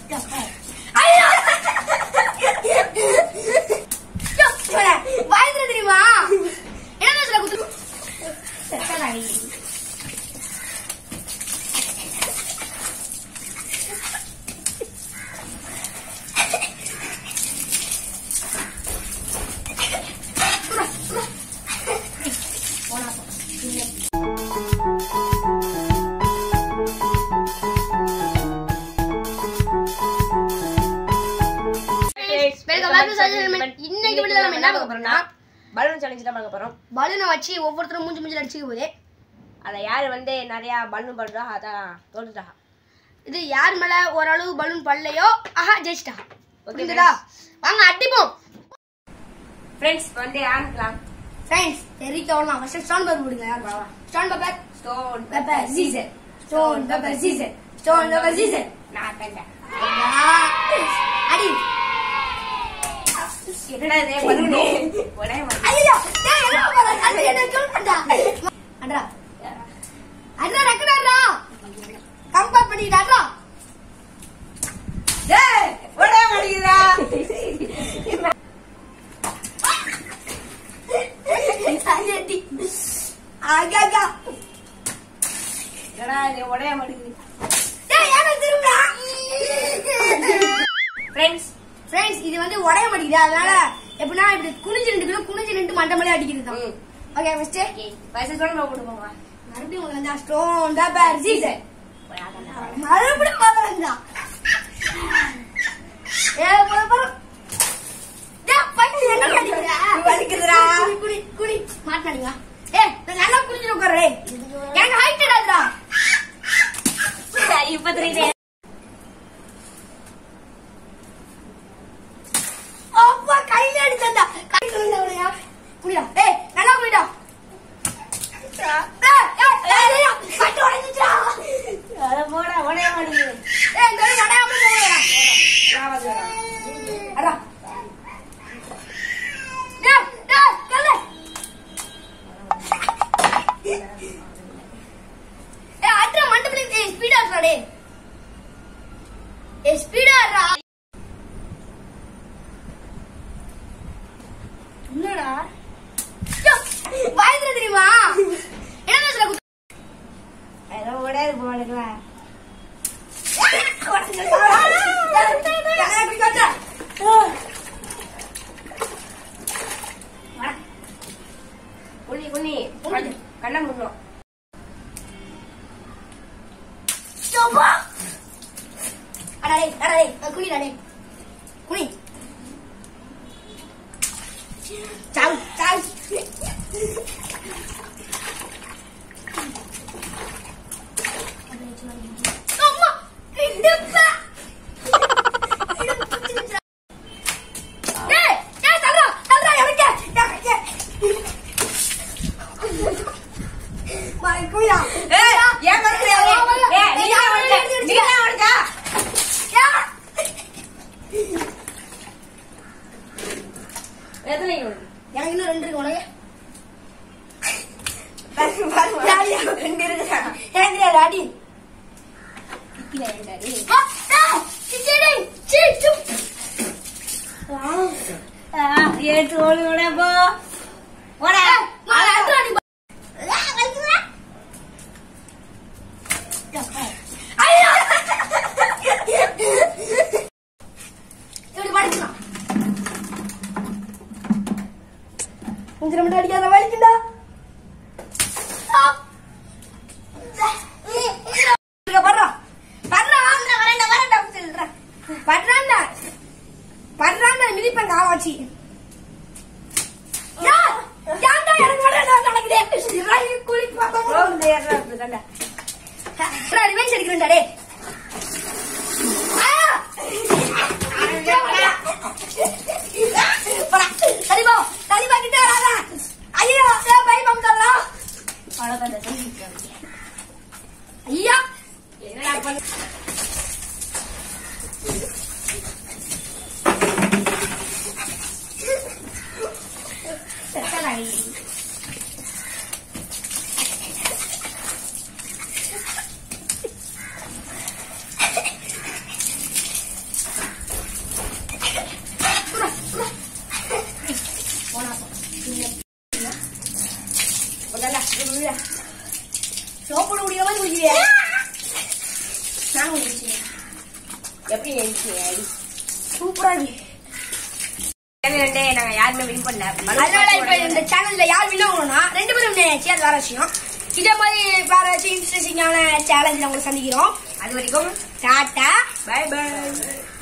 வாய்ந்து தெரியுமா? என்ன சொல்ல குத்து இன்னைக்கு வீடியோல நம்ம என்ன பார்க்க போறோம்னா பலூன் சேலஞ்ச் தான் பார்க்க போறோம். பலூனை வச்சு ஒவ்வொருத்தரும் மூஞ்சி அடிச்சுக்க போதே அத யார் வந்து நிறைய பலூன் பண்றா அதான் தோத்துட்டா. இது யார் மேல ஓரளவு பலூன் பல்லையோ ஆஹா ஜெயிச்சிட்டா. ஓகேங்களா? வாங்க அடிப்போம். ஃப்ரெண்ட்ஸ் வந்து ஆரம்பிக்கலாம். ஃப்ரெண்ட்ஸ் தெரிக்கவலாம் ஃபர்ஸ்ட் ஸ்டோன் பேப்பர் போடுங்க. யார் வா stone paper scissor stone paper scissor stone paper scissor நான் கண்டேன். அடி என்னடா இது பலூன் ஒரே மாதிரி. ஐயோ டேய் என்ன பண்ற? அது என்ன சொல்றடா? அடடா அடடா ரக்கடா கம்பேர் பண்ணிடாடா. டேய் ஒரே மாதிரிடா. சாயடி ஆகாகா என்னடா இது ஒரே மாதிரி. டேய் என்ன திரும்பா? ஃப்ரெண்ட்ஸ் இது வந்து உடைய மாட்டேங்குது. அதனால எப்படின்னா இப்படி குனிஞ்சு நின்று மண்டமலே அடிக்கிறது தான். ஓகே ஃபர்ஸ்ட் ஸ்டோன் போட்டு போங்க. மறுபடியும் வந்து ஸ்டோன் பேப்பர் சீசர் மறுபடியும் பாருங்க. ஏ போற டேய் பைக்கு என்ன பண்ணிக்கற? வலிக்குதுடா. குனி மாட்டானீங்க. ஏய் நல்லா குனிஞ்சு உட்காரு. எங்க ஹைட் எடுடா. இப்ப தெரியுது. அப்பா கையில அடிச்சடா. கையில உள்ளவளையா? குனிடா. ஏய் நல்லா குனிடா. ஏய் பட்டு உடைஞ்சிச்சா? அட போடா ஒரே மாதிரி. ஏய் இந்த நடாம போறா. ராவாஜா. அடா. டேய் கல்ல. ஏய் அட்ரா மண்டபல ஸ்பீடா ஆடுறா டேய். ஏய் ஸ்பீடா ஆடுறா. என்னடா? வாய்ந்து தெரியுமா? என்ன சொல்ல குத்து ஏதோ ஒரே போடுங்களா. குனி கண்ணை முன்னோம். குனி டே குனி சாவு சாவு. அம்மா இடுப்பா டேய் டேய் தல்றா எனக்கு மை குயா. ஏய் ஏன் பண்றீங்க? ஏய் நீ ஓடுடா. எத்தனை எனக்கு இன்னும் 2 இருக்கு. உனக்கு ரெண்டு இருக்குதா? ஏங்க டாடி டாடி ஏத்து ஓட போ ஓட கொஞ்சம் மட்டும் அடிக்காத வலிக்குண்டா. படுறான் மிதிப்பேன் காவாச்சி. ரிவெஞ்ச் அடிக்கிறேன்டா டே. தலிபா கிட்ட வராதா? ஐயோ பயப்பம் சொல்லலாம். ஐயா என்னடா பண்ணு? சோப்போட முடிய மாதிரி குடிக்கிறியா? நான் குடிச்சேன். எப்படி இருந்துச்சு? சூப்பரா இருக்கு. நாங்க யாருமே வின் பண்ணல. அதனால இப்ப இந்த சேனல்ல யார் வின் ஆகணும்னா 2 பேரும் வின் ஆச்சு. அது வேற விஷயம். இதே மாதிரி வேற இன்ட்ரெஸ்டிங்கான சேலஞ்சில் உங்களை சந்திக்கிறோம். அது வரைக்கும் டாட்டா, பை பை.